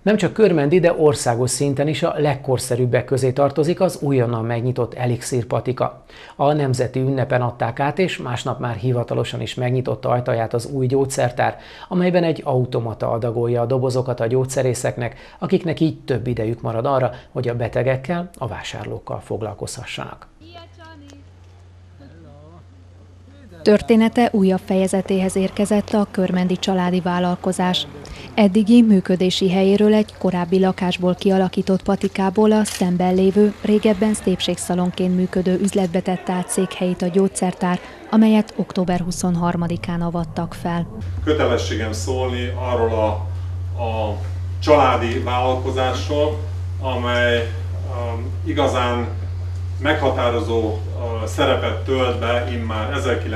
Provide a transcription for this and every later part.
Nem csak Körmendi, de országos szinten is a legkorszerűbbek közé tartozik az újonnan megnyitott Elixír patika. A nemzeti ünnepen adták át, és másnap már hivatalosan is megnyitotta ajtaját az új gyógyszertár, amelyben egy automata adagolja a dobozokat a gyógyszerészeknek, akiknek így több idejük marad arra, hogy a betegekkel, a vásárlókkal foglalkozhassanak. Története újabb fejezetéhez érkezett a körmendi családi vállalkozás. Eddigi működési helyéről egy korábbi lakásból kialakított patikából a szemben lévő, régebben szépségszalonként működő üzletbe tette át székhelyét a gyógyszertár, amelyet október 23-án avattak fel. Kötelességem szólni arról a családi vállalkozásról, amely igazán meghatározó szerepet tölt be immár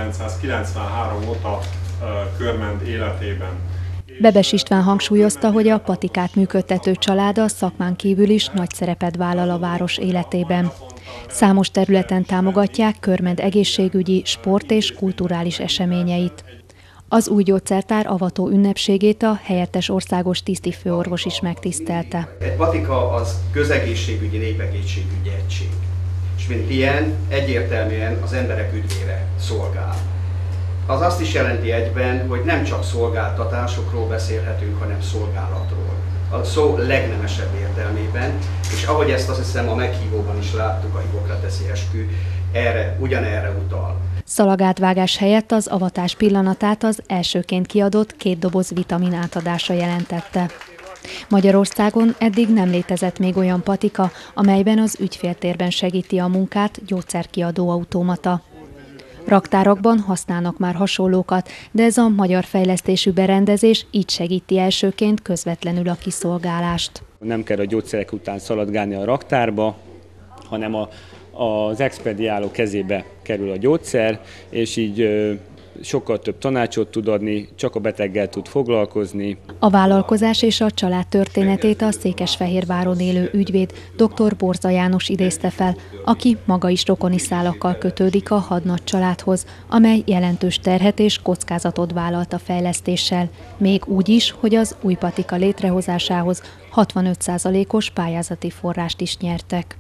1993 óta Körmend életében. Bebes István hangsúlyozta, hogy a patikát működtető család a szakmán kívül is nagy szerepet vállal a város életében. Számos területen támogatják Körmend egészségügyi, sport és kulturális eseményeit. Az új gyógyszertár avató ünnepségét a helyettes országos tisztifőorvos is megtisztelte. Egy patika az közegészségügyi, népegészségügyi egység, és mint ilyen egyértelműen az emberek üdvére szolgál. Az azt is jelenti egyben, hogy nem csak szolgáltatásokról beszélhetünk, hanem szolgálatról. A szó legnemesebb értelmében, és ahogy ezt azt hiszem a meghívóban is láttuk, a hippokrateszi eskü ugyanerre utal. Szalagátvágás helyett az avatás pillanatát az elsőként kiadott 2 doboz vitamin átadása jelentette. Magyarországon eddig nem létezett még olyan patika, amelyben az ügyféltérben segíti a munkát gyógyszerkiadó automata. Raktárakban használnak már hasonlókat, de ez a magyar fejlesztésű berendezés így segíti elsőként közvetlenül a kiszolgálást. Nem kell a gyógyszerek után szaladgálni a raktárba, hanem az expediáló kezébe kerül a gyógyszer, és így sokkal több tanácsot tud adni, csak a beteggel tud foglalkozni. A vállalkozás és a család történetét a Székesfehérváron élő ügyvéd dr. Borza János idézte fel, aki maga is rokoni szálakkal kötődik a hadnagy családhoz, amely jelentős terhet és kockázatot vállalt a fejlesztéssel, még úgy is, hogy az új patika létrehozásához 65%-os pályázati forrást is nyertek.